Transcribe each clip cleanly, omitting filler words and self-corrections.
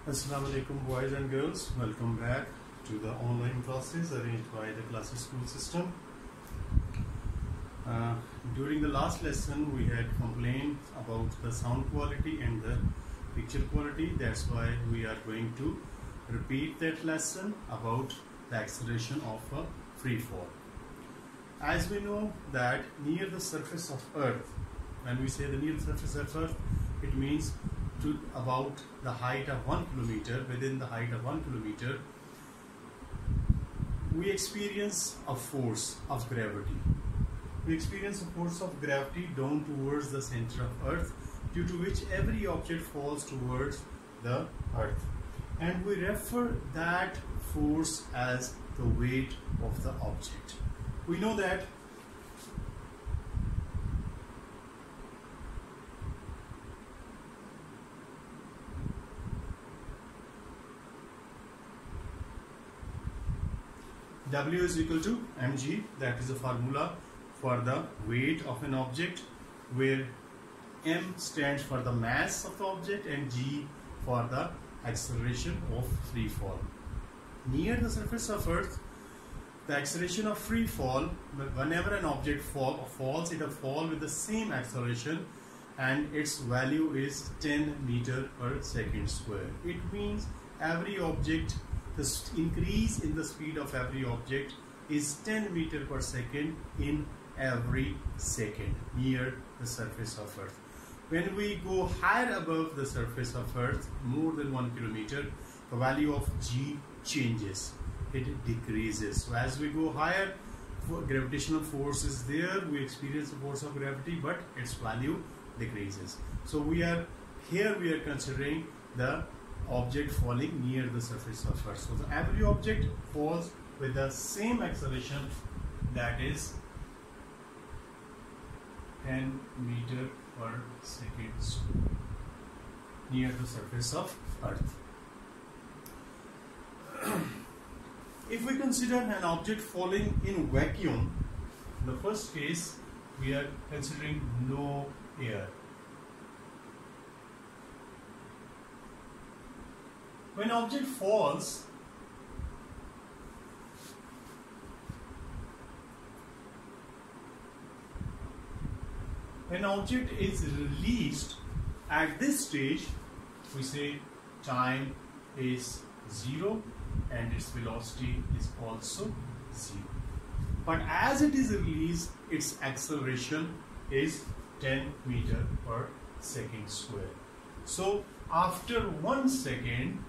Assalamu alaikum boys and girls, welcome back to the online classes arranged by the Classes School System. During the last lesson we had complained about the sound quality and the picture quality. That's why we are going to repeat that lesson about the acceleration of a free fall. As we know that near the surface of Earth, when we say the near the surface of Earth, it means to about the height of 1 kilometer. Within the height of 1 kilometer, we experience a force of gravity. We experience a force of gravity down towards the center of Earth, due to which every object falls towards the Earth. And we refer that force as the weight of the object. We know that W is equal to mg, that is the formula for the weight of an object, where m stands for the mass of the object and g for the acceleration of free fall. Near the surface of Earth, the acceleration of free fall, whenever an object falls, it will fall with the same acceleration, and its value is 10 meter per second square. It means every object, the increase in the speed of every object is 10 meter per second in every second near the surface of Earth. When we go higher above the surface of Earth, more than 1 kilometer, the value of g changes. It decreases. So as we go higher, gravitational force is there, we experience the force of gravity, but its value decreases. So we are considering the object falling near the surface of Earth. So every object falls with the same acceleration, that is 10 meter per second square near the surface of Earth. If we consider an object falling in vacuum, in the first case we are considering no air. When object falls, when object is released at this stage, we say time is 0 and its velocity is also 0. But as it is released, its acceleration is 10 meter per second square. So after 1 second,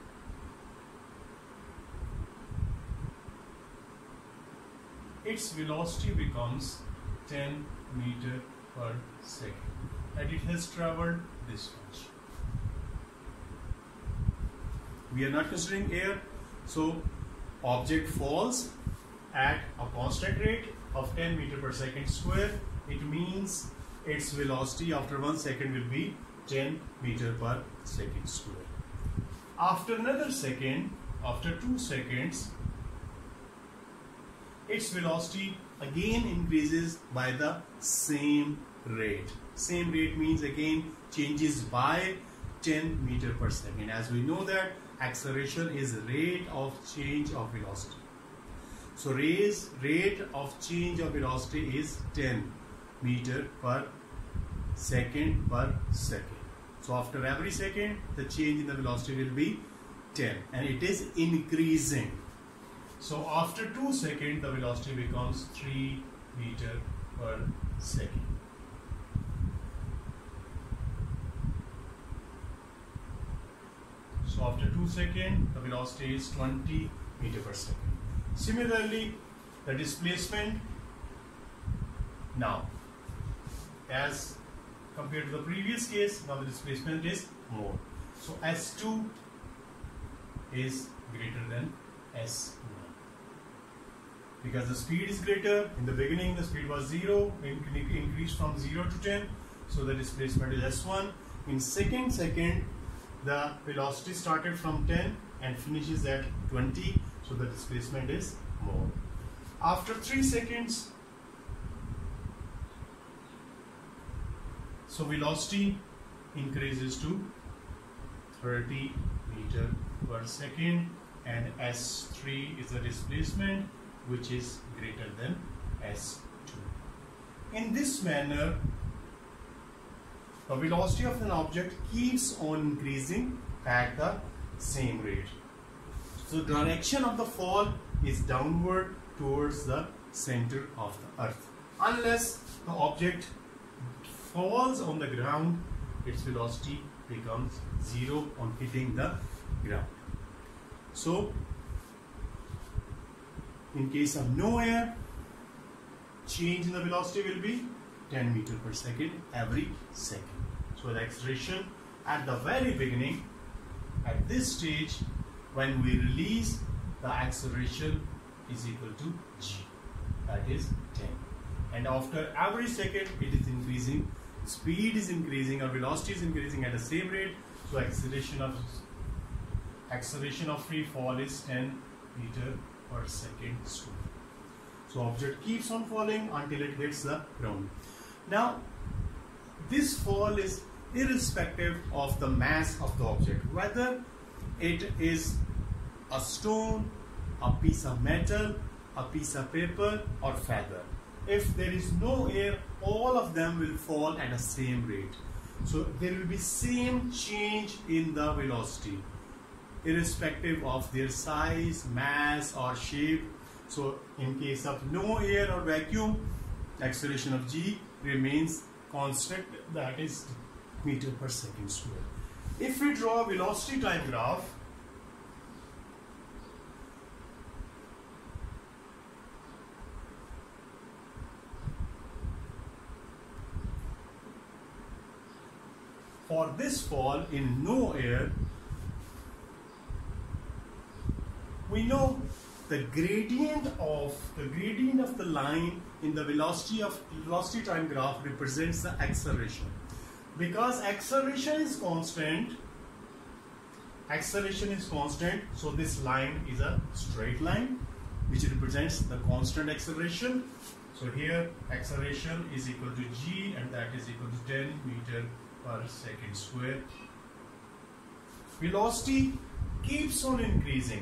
its velocity becomes 10 meter per second, and it has traveled this much. We are not considering air, so object falls at a constant rate of 10 meter per second square. It means its velocity after 1 second will be 10 meter per second square. After another second, after 2 seconds, its velocity again increases by the same rate. Same rate means again changes by 10 meter per second. As we know that acceleration is rate of change of velocity. So rate of change of velocity is 10 meter per second per second. So after every second, the change in the velocity will be 10, and it is increasing. So after 2 seconds, the velocity becomes 3 meter per second. So after 2 seconds, the velocity is 20 meter per second. Similarly, the displacement now, as compared to the previous case, now the displacement is more. So S2 is greater than S1. Because the speed is greater. In the beginning the speed was 0, increased from 0 to 10, so the displacement is S1. In second the velocity started from 10 and finishes at 20, so the displacement is more. After 3 seconds, so velocity increases to 30 meter per second, and s3 is the displacement which is greater than s2. In this manner, the velocity of an object keeps on increasing at the same rate. So direction of the fall is downward towards the center of the earth. Unless the object falls on the ground, its velocity becomes 0 on hitting the ground. So in case of no air, change in the velocity will be 10 meter per second every second. So the acceleration at the very beginning, at this stage, when we release, the acceleration is equal to g, that is 10. And after every second it is increasing, speed is increasing, or velocity is increasing at the same rate. So acceleration of free fall is 10 meter per second square. So object keeps on falling until it hits the ground. Now this fall is irrespective of the mass of the object, whether it is a stone, a piece of metal, a piece of paper, or feather. If there is no air, all of them will fall at the same rate. So there will be same change in the velocity irrespective of their size, mass, or shape. So in case of no air or vacuum, acceleration of g remains constant, that is meter per second square. If we draw a velocity time graph, for this fall in no air, we know the gradient of the line in the velocity time graph represents the acceleration. Because acceleration is constant, so this line is a straight line which represents the constant acceleration. So here acceleration is equal to g, and that is equal to 10 meter per second square. Velocity keeps on increasing.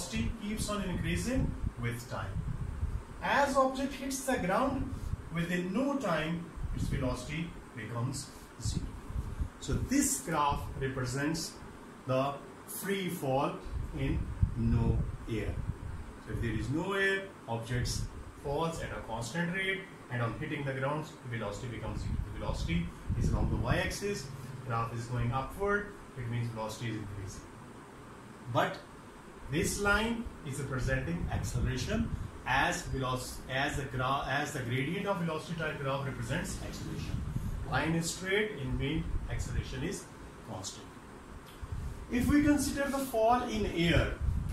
With time. As object hits the ground, within no time its velocity becomes 0. So this graph represents the free fall in no air. So if there is no air, objects falls at a constant rate, and on hitting the ground, the velocity becomes 0. The velocity is along the y-axis, graph is going upward, it means velocity is increasing. But this line is representing acceleration, as the gradient of velocity time graph represents acceleration. Line is straight, in mean acceleration is constant. If we consider the fall in air,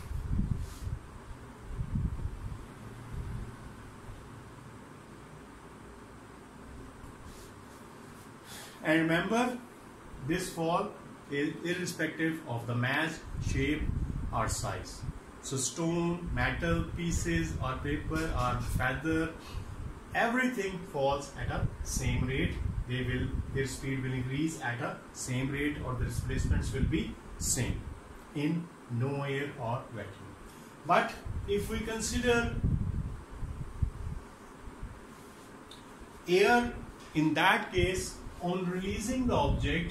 and remember, this fall is irrespective of the mass, shape, or size. So stone, metal pieces, or paper, or feather, everything falls at a same rate. Their speed will increase at a same rate, or the displacements will be same in no air or vacuum. But if we consider air, in that case, on releasing the object,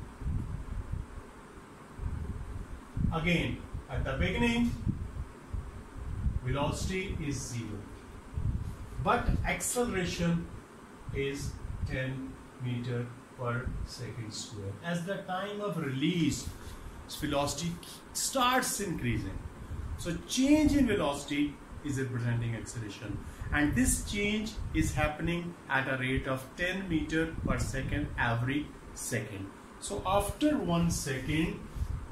again at the beginning velocity is 0, but acceleration is 10 meter per second square. As the time of release, velocity starts increasing. So change in velocity is representing acceleration, and this change is happening at a rate of 10 meter per second every second. So after 1 second,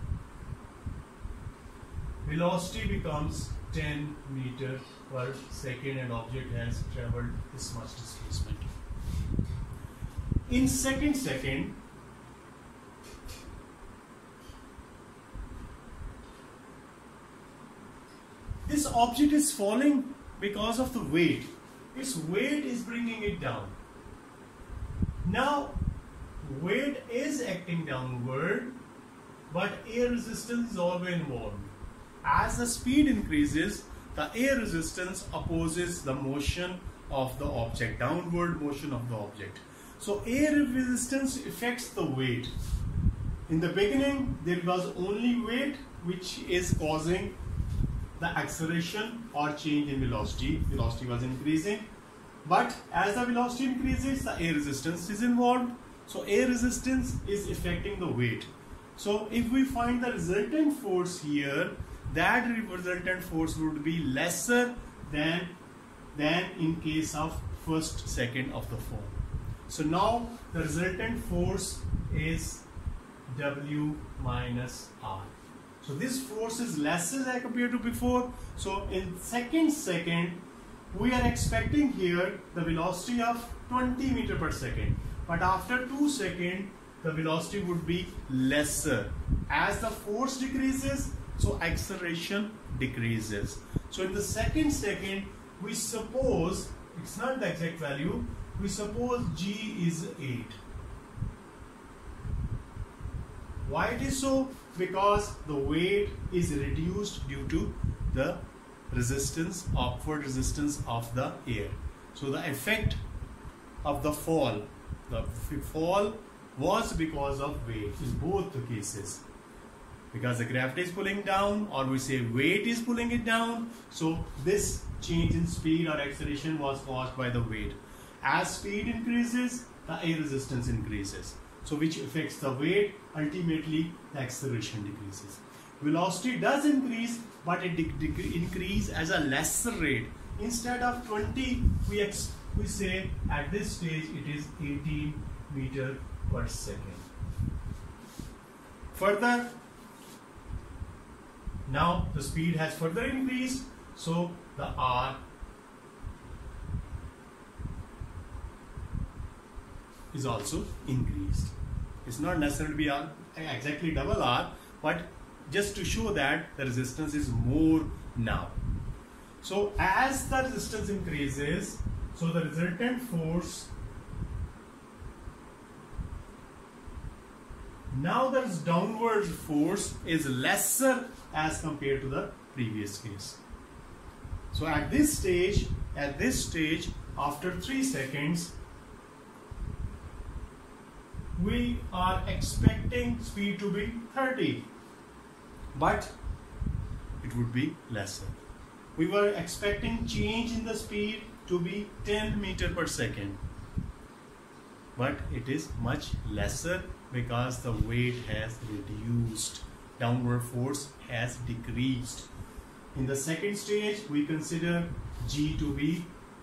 velocity becomes 10 meter per second, and object has traveled this much displacement. In second, this object is falling because of the weight. Its weight is bringing it down. Now weight is acting downward, but air resistance is always involved. As the speed increases, the air resistance opposes the motion of the object, downward motion of the object. So air resistance affects the weight. In the beginning, there was only weight which is causing the acceleration or change in velocity. Velocity was increasing, but as the velocity increases, the air resistance is involved. So air resistance is affecting the weight. So if we find the resultant force here, that resultant force would be lesser than in case of first second of the fall. So now the resultant force is W minus R. So this force is lesser as compared to before. So in second, we are expecting here the velocity of 20 meter per second. But after 2 seconds, the velocity would be lesser. As the force decreases, so acceleration decreases. So in the second, we suppose, it's not the exact value, we suppose G is 8. Why it is so? Because the weight is reduced due to the resistance, upward resistance of the air. So the effect of the fall was because of weight in both the cases. Because the gravity is pulling down, or we say weight is pulling it down. So this change in speed or acceleration was caused by the weight. As speed increases, the air resistance increases. So which affects the weight, ultimately the acceleration decreases. Velocity does increase, but it increases at a lesser rate. Instead of 20, we say at this stage it is 18 meter per second. Further, now the speed has further increased, so the R is also increased. It's not necessarily to be exactly double R, but just to show that the resistance is more now. So as the resistance increases, so the resultant force, now the downward force is lesser as compared to the previous case. So at this stage, after 3 seconds, we are expecting speed to be 30, but it would be lesser. We were expecting change in the speed to be 10 meter per second, but it is much lesser because the weight has reduced, downward force has decreased. In the second stage, we consider G to be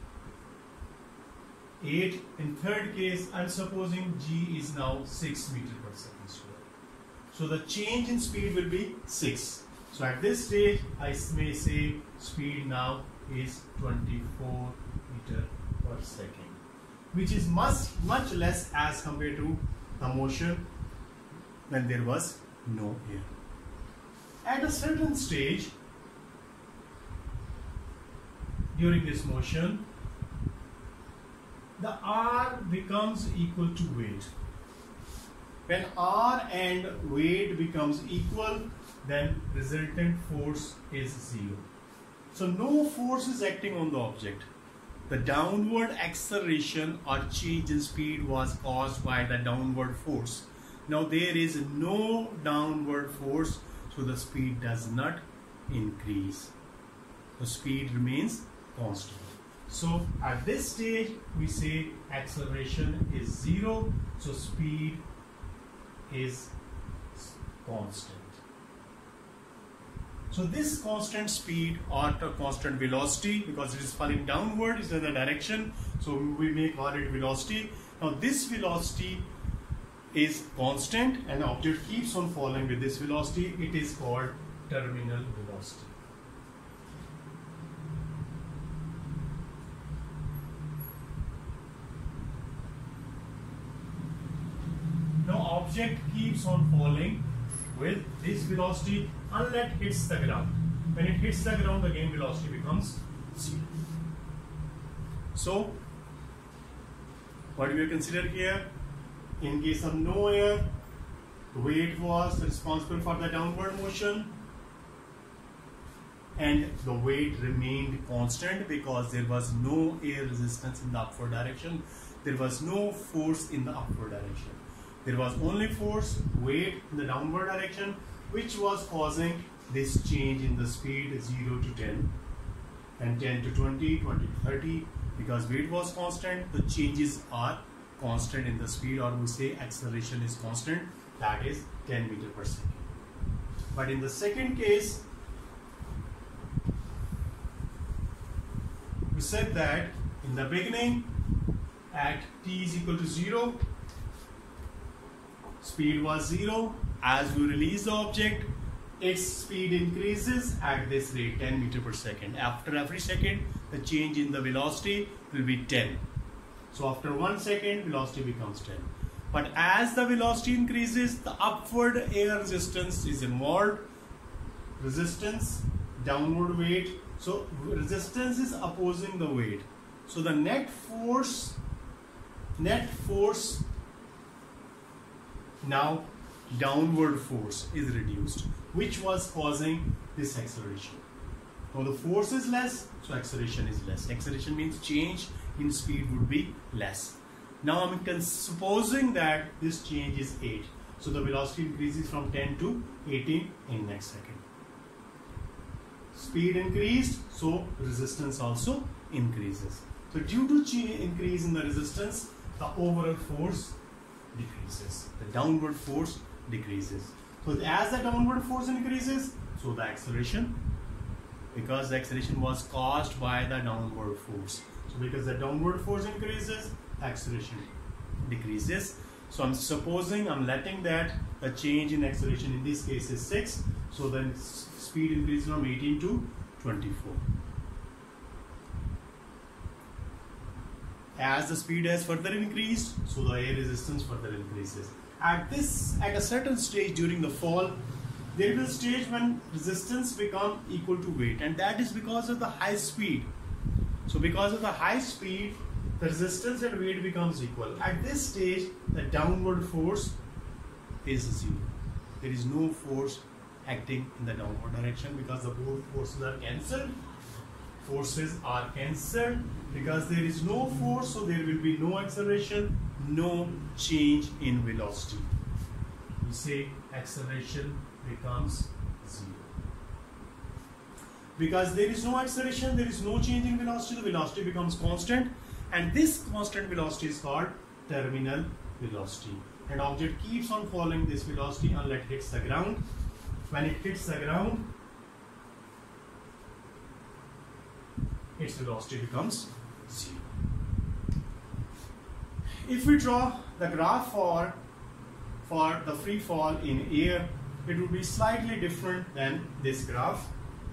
8. In third case, I'm supposing G is now 6 meter per second square. So the change in speed will be 6. So at this stage, I may say speed now is 24 meter per second, which is much less as compared to the motion when there was no air. At a certain stage, during this motion, the R becomes equal to weight. When R and weight becomes equal, then resultant force is 0. So no force is acting on the object. The downward acceleration or change in speed was caused by the downward force. Now there is no downward force, so the speed does not increase. The speed remains constant. So at this stage, we say acceleration is 0, so speed is constant. So this constant speed or constant velocity, because it is falling downward, is in the direction, so we may call it velocity. Now this velocity is constant and the object keeps on falling with this velocity. It is called terminal velocity. Now object keeps on falling with this velocity until it hits the ground. When it hits the ground, again velocity becomes 0. So what do we consider here? In case of no air, The weight was responsible for the downward motion, and the weight remained constant because there was no air resistance in the upward direction. There was no force in the upward direction. There was only force, weight in the downward direction, which was causing this change in the speed 0 to 10 and 10 to 20, 20 to 30. Because weight was constant, the changes are constant in the speed, or we say acceleration is constant, that is 10 meters per second. But in the second case, we said that in the beginning at t is equal to 0, speed was 0. As we release the object, its speed increases at this rate, 10 meters per second. After every second, the change in the velocity will be 10. So after 1 second, velocity becomes 10. But as the velocity increases, the upward air resistance is involved. Resistance, downward weight. So resistance is opposing the weight. So the net force now downward force is reduced, which was causing this acceleration. Now the force is less, so acceleration is less. Acceleration means change in speed would be less. Now I'm supposing that this change is 8. So the velocity increases from 10 to 18 in next second. Speed increased, so resistance also increases. So due to increase in the resistance, the overall force decreases. The downward force decreases. So as the downward force increases, so the acceleration, because the acceleration was caused by the downward force. So because the downward force increases, acceleration decreases. So I'm letting that the change in acceleration in this case is 6. So then speed increases from 18 to 24. As the speed has further increased, so the air resistance further increases. At a certain stage during the fall, there is a stage when resistance becomes equal to weight, and that is because of the high speed. So because of the high speed, the resistance and weight becomes equal. At this stage, the downward force is 0. There is no force acting in the downward direction because the both forces are cancelled. Forces are cancelled because there is no force, so there will be no acceleration, no change in velocity. We say acceleration becomes 0. Because there is no acceleration, there is no change in velocity, the velocity becomes constant, and this constant velocity is called terminal velocity. And object keeps on following this velocity until it hits the ground. When it hits the ground, its velocity becomes 0. If we draw the graph for the free fall in air, it would be slightly different than this graph.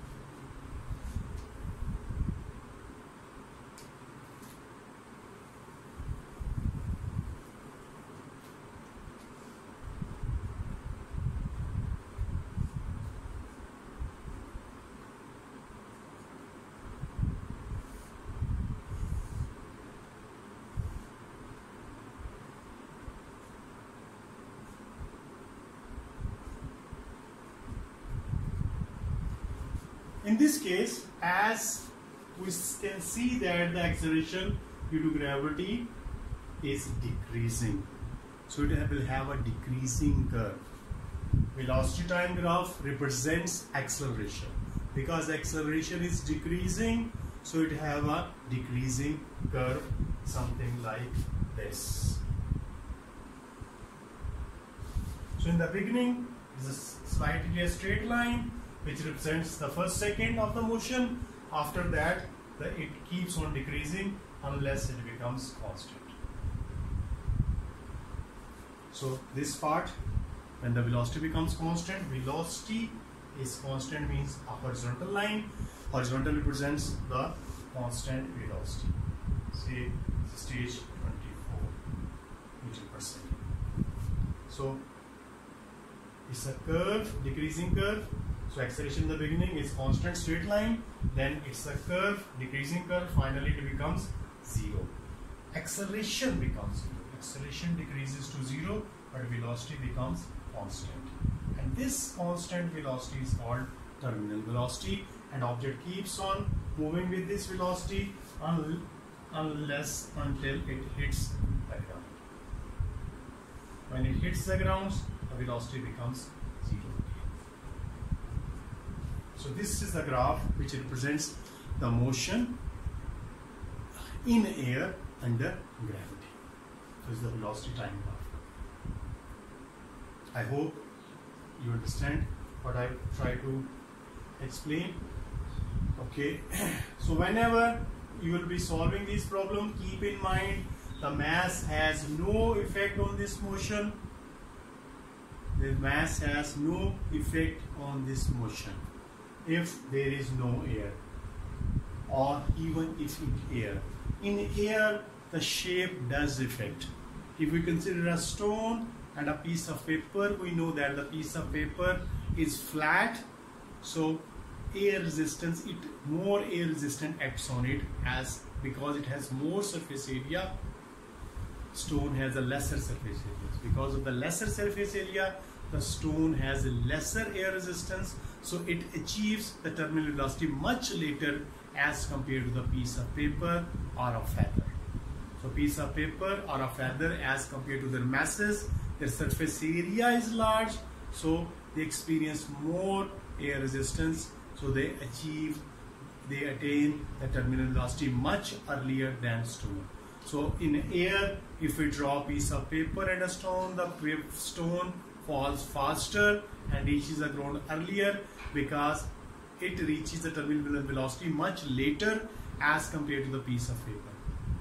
In this case, as we can see that the acceleration due to gravity is decreasing, so it will have a decreasing curve. Velocity time graph represents acceleration. Because acceleration is decreasing, so it have a decreasing curve, something like this. So in the beginning, it is slightly a straight line, which represents the first second of the motion. After that, it keeps on decreasing unless it becomes constant. So this part, when the velocity becomes constant, velocity is constant means a horizontal line. Horizontal represents the constant velocity. Say stage 24 meters per second. So it's a curve, decreasing curve. So acceleration in the beginning is constant straight line, then it's a curve, decreasing curve, finally it becomes 0. Acceleration becomes 0. Acceleration decreases to 0, but velocity becomes constant, and this constant velocity is called terminal velocity, and object keeps on moving with this velocity until it hits the ground. When it hits the ground, the velocity becomes 0. So this is the graph which represents the motion in air under gravity. This is the velocity time graph. I hope you understand what I try to explain. Okay, so whenever you will be solving this problem, keep in mind the mass has no effect on this motion. The mass has no effect on this motion if there is no air, or even if in air. In air, the shape does affect. If we consider a stone and a piece of paper, we know that the piece of paper is flat, so air resistance, more air resistant acts on it, as because it has more surface area. Stone has a lesser surface area. Because of the lesser surface area, the stone has a lesser air resistance, so it achieves the terminal velocity much later as compared to the piece of paper or a feather. So piece of paper or a feather, as compared to their masses, their surface area is large, so they experience more air resistance, so they attain the terminal velocity much earlier than stone. So in air, if we draw a piece of paper and a stone, the stone falls faster and reaches the ground earlier because it reaches the terminal velocity much later as compared to the piece of paper.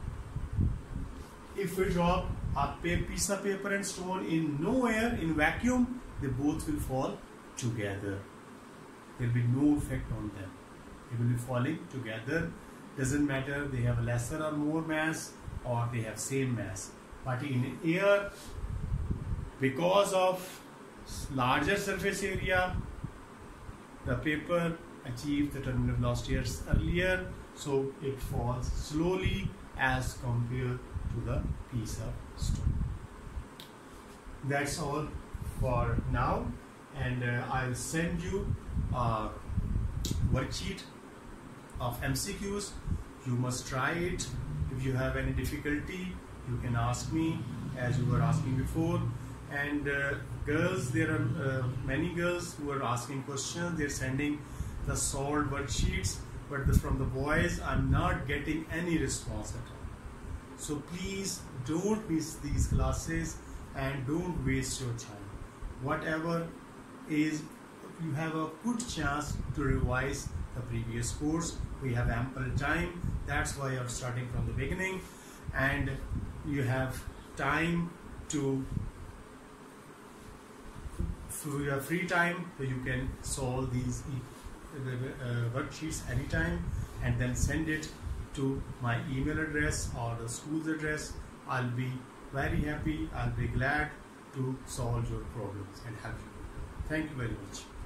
If we drop a piece of paper and stone in no air, in vacuum, they both will fall together. There will be no effect on them. They will be falling together. Doesn't matter they have lesser or more mass, or they have same mass. But in air, because of larger surface area, the paper achieves the terminal velocity earlier, so it falls slowly as compared to the piece of stone. That's all for now, and I'll send you a worksheet of MCQs. You must try it. If you have any difficulty, you can ask me as you were asking before. And girls, there are many girls who are asking questions. They're sending the solved worksheets, but from the boys I'm not getting any response at all. So please don't miss these classes and don't waste your time. Whatever is, you have a good chance to revise the previous course. We have ample time. That's why I'm starting from the beginning, and you have time to, so you have free time, so you can solve these worksheets anytime and then send it to my email address or the school's address. I'll be very happy, I'll be glad to solve your problems and help you. Thank you very much.